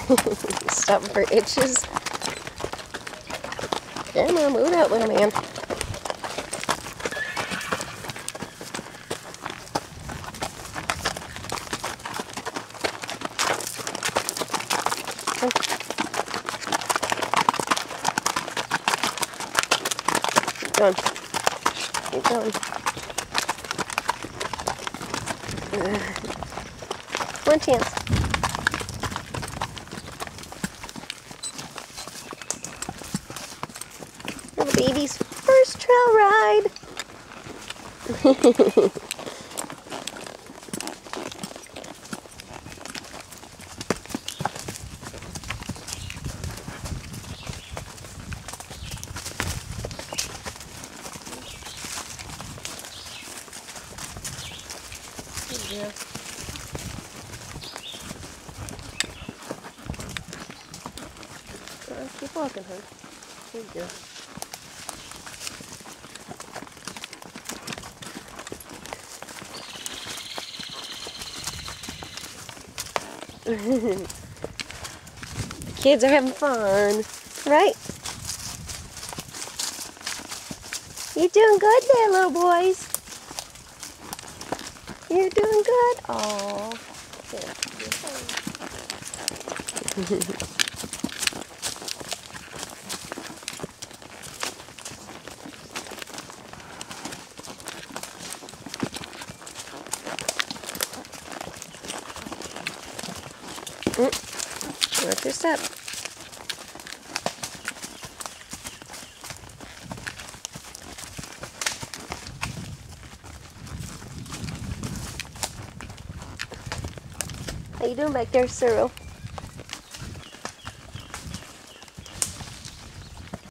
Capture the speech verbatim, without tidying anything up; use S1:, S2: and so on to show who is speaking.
S1: Stop for itches. Come on, move out, little man. Keep going. Keep going. Uh, one chance. Little baby's first trail ride. Yeah. Uh, keep walking, huh? There you go. The kids are having fun, right? You're doing good there, little boys. You're doing good. Oh, yeah. mm. Watch your step. How you doing back there, Tsuro?